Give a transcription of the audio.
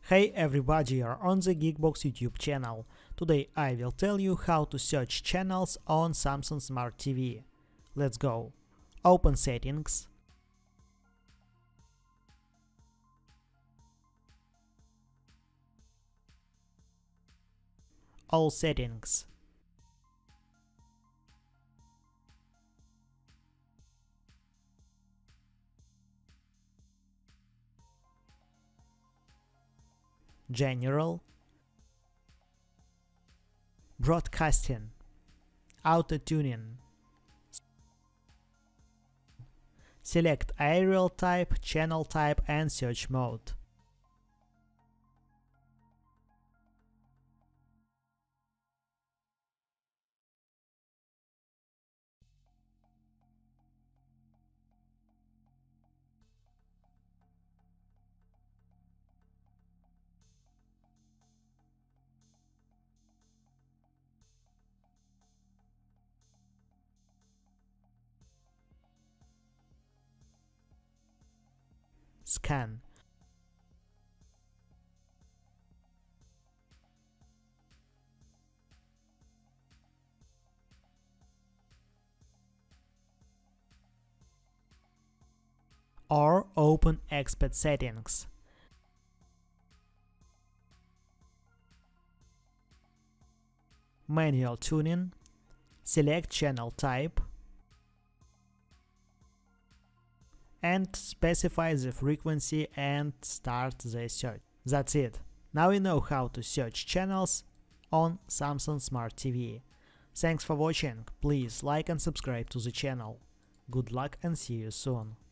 Hey everybody, you're on the GeekBox YouTube channel. Today I will tell you how to search channels on Samsung Smart TV. Let's go. Open Settings. All settings. General. Broadcasting. Auto tuning. Select aerial type, channel type and search mode. Scan. Or open Expert Settings. Manual tuning. Select channel type and specify the frequency and start the search. That's it. Now you know how to search channels on Samsung Smart TV. Thanks for watching. Please like and subscribe to the channel. Good luck and see you soon.